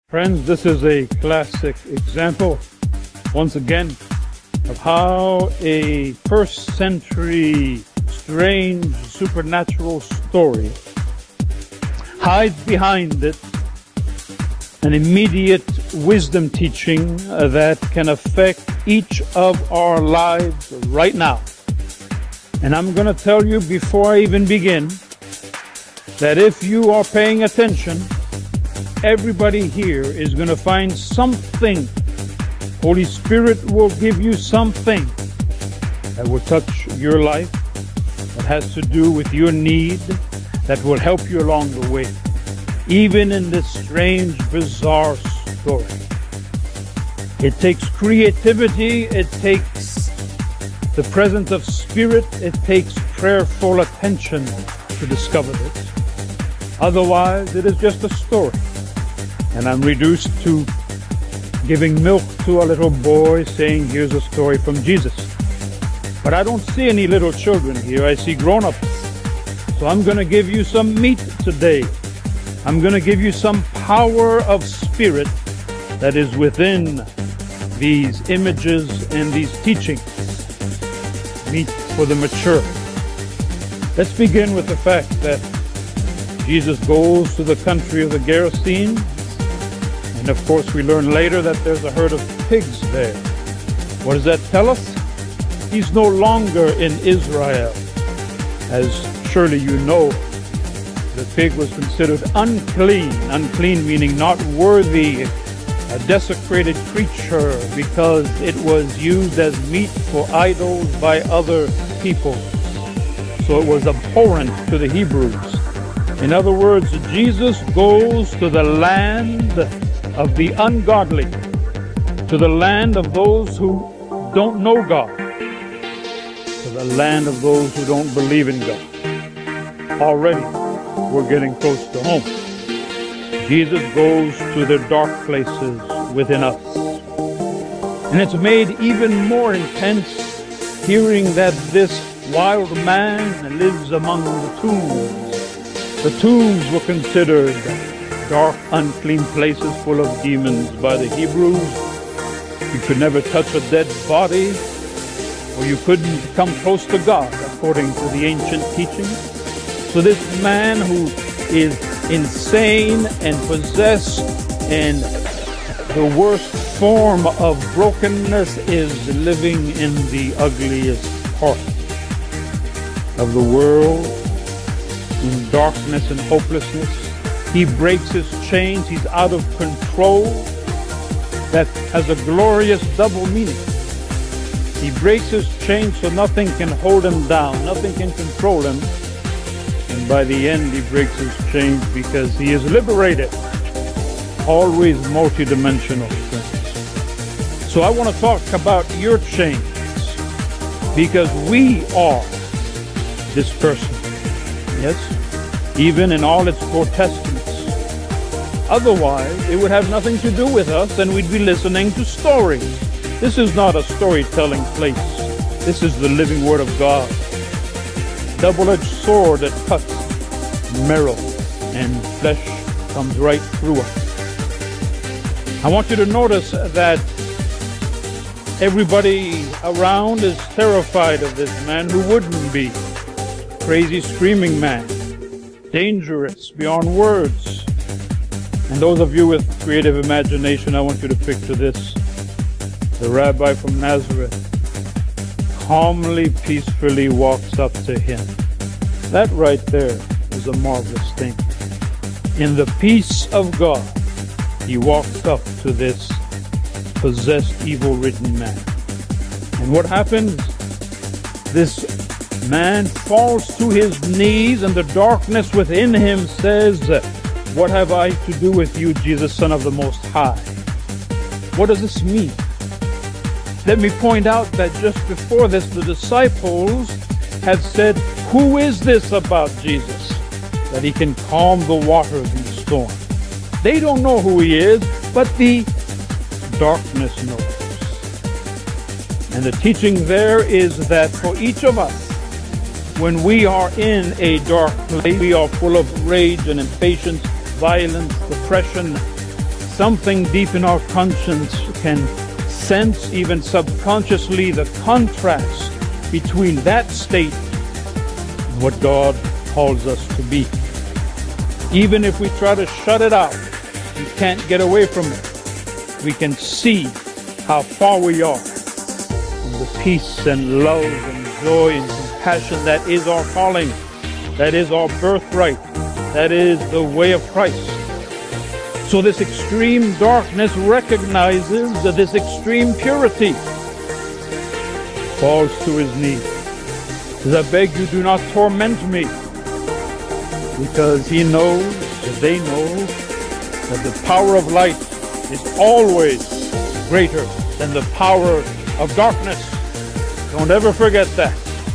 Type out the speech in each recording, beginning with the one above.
Friends, this is a classic example, once again, of how a first century strange supernatural story hides behind it an immediate wisdom teaching that can affect each of our lives right now. And I'm going to tell you before I even begin that if you are paying attention, everybody here is going to find something. Holy Spirit will give you something that will touch your life, that has to do with your need, that will help you along the way, even in this strange, bizarre story. It takes creativity, it takes the presence of spirit, it takes prayerful attention to discover this. Otherwise, it is just a story. And I'm reduced to giving milk to a little boy saying, here's a story from Jesus. But I don't see any little children here. I see grown-ups. So I'm going to give you some meat today. I'm going to give you some power of spirit that is within these images and these teachings. Meat for the mature. Let's begin with the fact that Jesus goes to the country of the Gerasenes. And of course, we learn later that there's a herd of pigs there. What does that tell us? He's no longer in Israel. As surely you know, the pig was considered unclean. Unclean meaning not worthy, a desecrated creature, because it was used as meat for idols by other people. So it was abhorrent to the Hebrews. In other words, Jesus goes to the land of the ungodly, to the land of those who don't know God, to the land of those who don't believe in God. Already, we're getting close to home. Jesus goes to the dark places within us. And it's made even more intense hearing that this wild man lives among the tombs. The tombs were considered dark, unclean places full of demons by the Hebrews. You could never touch a dead body, or you couldn't come close to God, according to the ancient teachings. So this man who is insane and possessed and the worst form of brokenness is living in the ugliest part of the world, in darkness and hopelessness. He breaks his chains. He's out of control. That has a glorious double meaning. He breaks his chains so nothing can hold him down. Nothing can control him. And by the end, he breaks his chains because he is liberated. Always multidimensional, friends. So I want to talk about your chains, because we are this person. Yes? Even in all its grotesqueness. Otherwise, it would have nothing to do with us, and we'd be listening to stories. This is not a storytelling place. This is the living Word of God. Double-edged sword that cuts marrow, and flesh comes right through us. I want you to notice that everybody around is terrified of this man. Who wouldn't be? Crazy, screaming man. Dangerous beyond words. And those of you with creative imagination, I want you to picture this. The rabbi from Nazareth calmly, peacefully walks up to him. That right there is a marvelous thing. In the peace of God, he walks up to this possessed, evil-ridden man. And what happens? This man falls to his knees, and the darkness within him says, what have I to do with you, Jesus, Son of the Most High? What does this mean? Let me point out that just before this, the disciples had said, who is this about Jesus, that he can calm the waters in the storm? They don't know who he is, but the darkness knows. And the teaching there is that for each of us, when we are in a dark place, we are full of rage and impatience, violence, depression, something deep in our conscience can sense, even subconsciously, the contrast between that state and what God calls us to be. Even if we try to shut it out, we can't get away from it. We can see how far we are from the peace and love and joy and compassion that is our calling, that is our birthright, that is the way of Christ. So this extreme darkness recognizes this extreme purity, falls to his knees, says, I beg you, do not torment me, because he knows, that they know, that the power of light is always greater than the power of darkness. Don't ever forget that.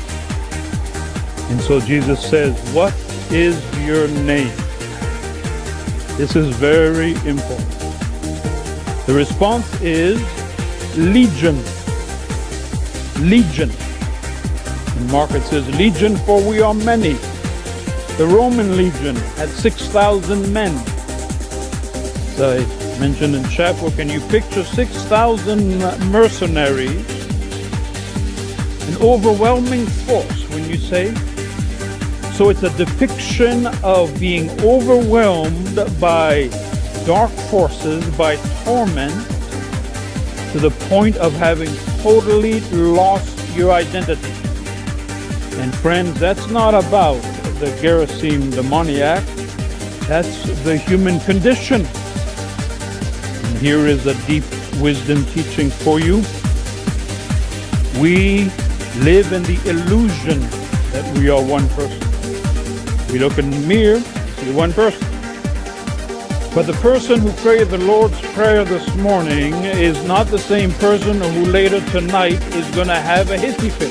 And so Jesus says, what is your name? This is very important. The response is Legion. Legion. And Mark, it says Legion, for we are many. The Roman legion had 6,000 men. So I mentioned in chapel, can you picture 6,000 mercenaries? An overwhelming force, when you say. So it's a depiction of being overwhelmed by dark forces, by torment, to the point of having totally lost your identity. And friends, that's not about the Gerasene demoniac. That's the human condition. And here is a deep wisdom teaching for you. We live in the illusion that we are one person. We look in the mirror, see one person. But the person who prayed the Lord's Prayer this morning is not the same person who later tonight is going to have a hissy fit.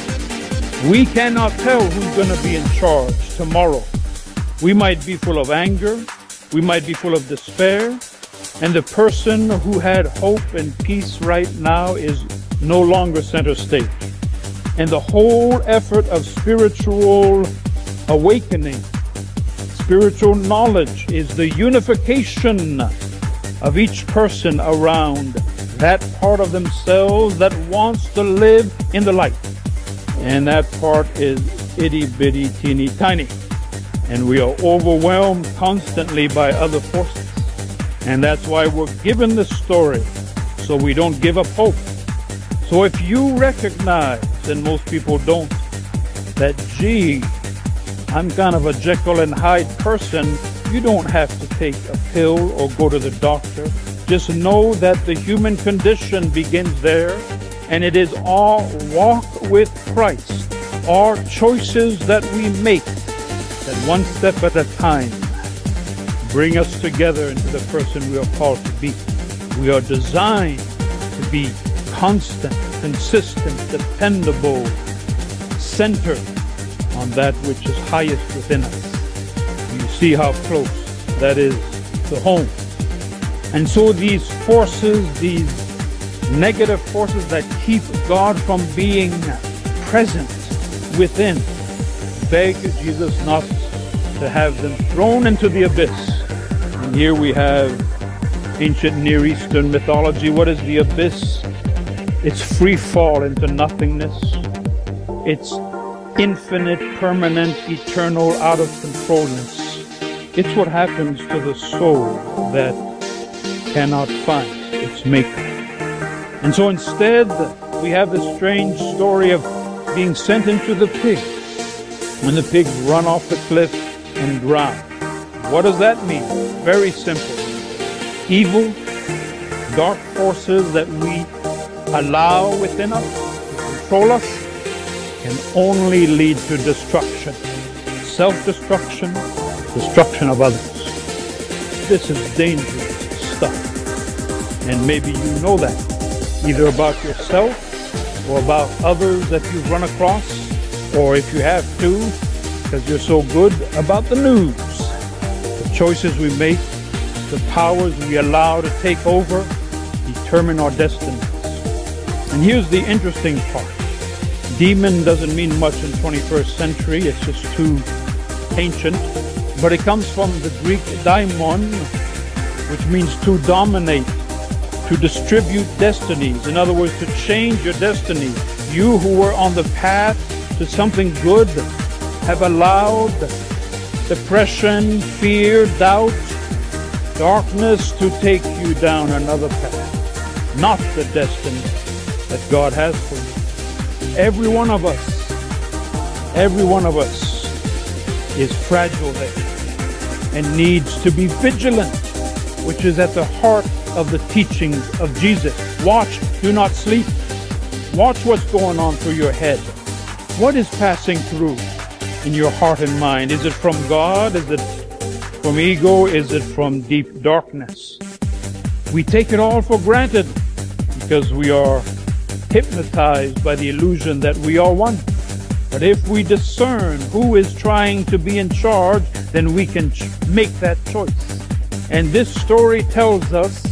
We cannot tell who's going to be in charge tomorrow. We might be full of anger, we might be full of despair, and the person who had hope and peace right now is no longer center stage. And the whole effort of spiritual awakening, spiritual knowledge, is the unification of each person around that part of themselves that wants to live in the light. And that part is itty bitty teeny tiny. And we are overwhelmed constantly by other forces. And that's why we're given the story, so we don't give up hope. So if you recognize, and most people don't, that gee, I'm kind of a Jekyll and Hyde person, you don't have to take a pill or go to the doctor. Just know that the human condition begins there, and it is our walk with Christ, our choices that we make, that one step at a time bring us together into the person we are called to be. We are designed to be constant, consistent, dependable, centered on that which is highest within us. You see how close that is to home. And so these forces, these negative forces that keep God from being present within, beg Jesus not to have them thrown into the abyss. And here we have ancient Near Eastern mythology. What is the abyss? It's free fall into nothingness. It's infinite, permanent, eternal, out of controlness. It's what happens to the soul that cannot find its maker. And so instead, we have this strange story of being sent into the pig, when the pigs run off the cliff and drown. What does that mean? Very simple. Evil, dark forces that we allow within us to control us can only lead to destruction. Self-destruction, destruction of others. This is dangerous stuff. And maybe you know that, either about yourself or about others that you've run across, or if you have to, because you're so good, about the news. The choices we make, the powers we allow to take over, determine our destinies. And here's the interesting part. Demon doesn't mean much in 21st century. It's just too ancient. But it comes from the Greek daimon, which means to dominate, to distribute destinies. In other words, to change your destiny. You who were on the path to something good have allowed depression, fear, doubt, darkness to take you down another path, not the destiny that God has for you. Every one of us is fragile there and needs to be vigilant, which is at the heart of the teachings of Jesus. Watch, do not sleep. Watch what's going on through your head. What is passing through in your heart and mind? Is it from God? Is it from ego? Is it from deep darkness? We take it all for granted because we are hypnotized by the illusion that we are one. But if we discern who is trying to be in charge, then we can make that choice. And this story tells us,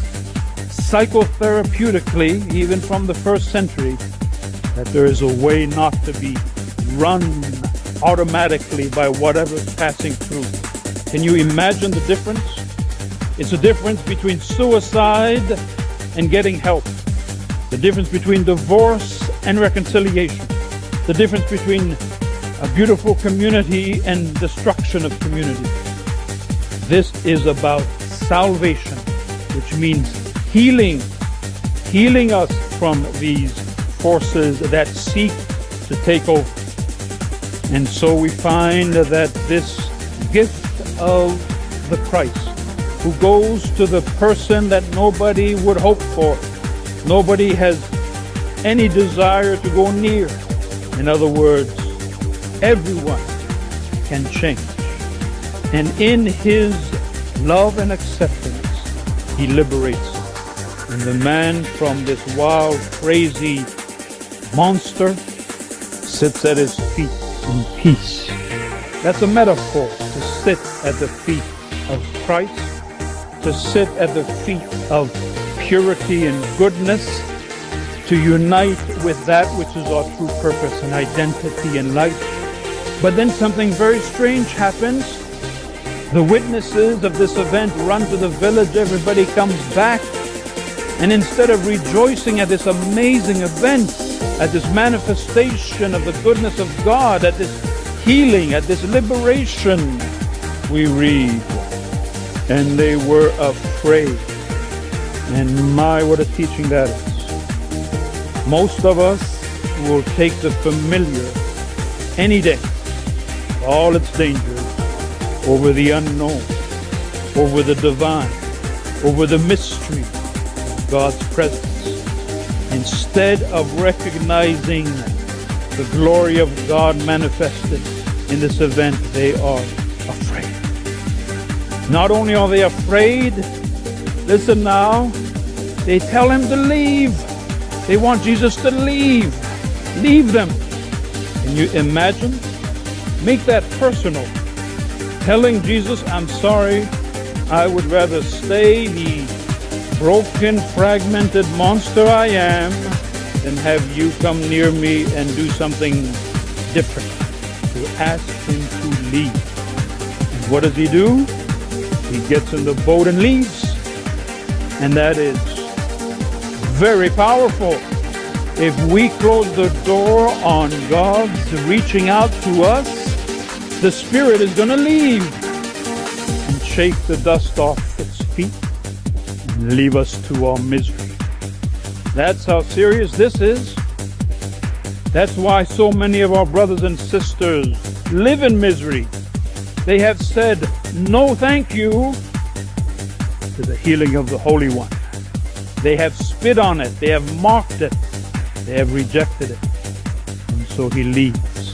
psychotherapeutically, even from the first century, that there is a way not to be run automatically by whatever's passing through. Can you imagine the difference? It's a difference between suicide and getting help. The difference between divorce and reconciliation. The difference between a beautiful community and destruction of community. This is about salvation, which means healing us from these forces that seek to take over. And so we find that this gift of the Christ, who goes to the person that nobody would hope for, nobody has any desire to go near. In other words, everyone can change. And in His love and acceptance, He liberates us. And the man from this wild, crazy monster sits at His feet in peace. That's a metaphor, to sit at the feet of Christ, to sit at the feet of purity and goodness, to unite with that which is our true purpose and identity in life. But then something very strange happens. The witnesses of this event run to the village, everybody comes back, and instead of rejoicing at this amazing event, at this manifestation of the goodness of God, at this healing, at this liberation, we read, and they were afraid. And my, what a teaching that is. Most of us will take the familiar any day, all its dangers, over the unknown, over the divine, over the mystery of God's presence. Instead of recognizing the glory of God manifested in this event, they are afraid. Not only are they afraid, listen now, they tell Him to leave. They want Jesus to leave. Leave them. Can you imagine? Make that personal. Telling Jesus, I'm sorry, I would rather stay the broken, fragmented monster I am than have you come near me and do something different. To ask Him to leave. And what does He do? He gets in the boat and leaves. And that is very powerful. If we close the door on God's reaching out to us, the Spirit is going to leave and shake the dust off its feet and leave us to our misery. That's how serious this is. That's why so many of our brothers and sisters live in misery. They have said no thank you to the healing of the Holy One. They have spit on it. They have mocked it. They have rejected it. And so He leaves.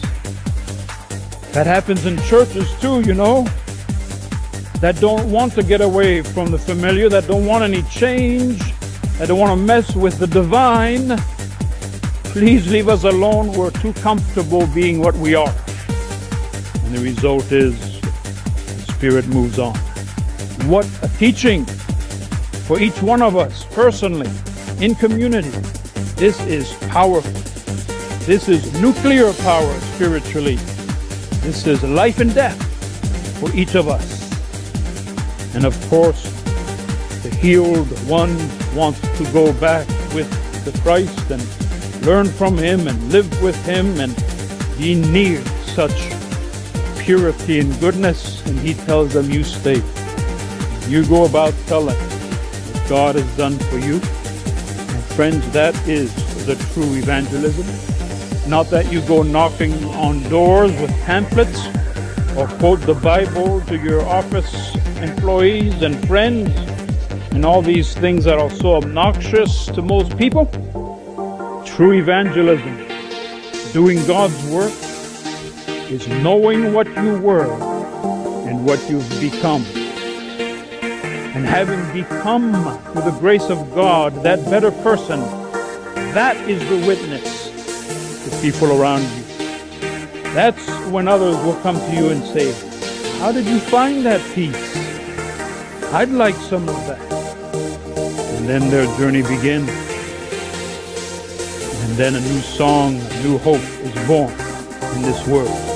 That happens in churches too, you know, that don't want to get away from the familiar, that don't want any change, that don't want to mess with the divine. Please leave us alone. We're too comfortable being what we are. And the result is the Spirit moves on. What a teaching for each one of us personally, in community. This is powerful. This is nuclear power spiritually. This is life and death for each of us. And of course, healed one wants to go back with the Christ and learn from him and live with him and be near such purity and goodness, and he tells them, you stay. You go about telling what God has done for you. And friends, that is the true evangelism. Not that you go knocking on doors with pamphlets or quote the Bible to your office employees and friends and all these things that are so obnoxious to most people. True evangelism, doing God's work, is knowing what you were and what you've become. And having become, through the grace of God, that better person, that is the witness to people around you. That's when others will come to you and say, how did you find that peace? I'd like some of that. And then their journey begins. And then a new song, a new hope is born in this world.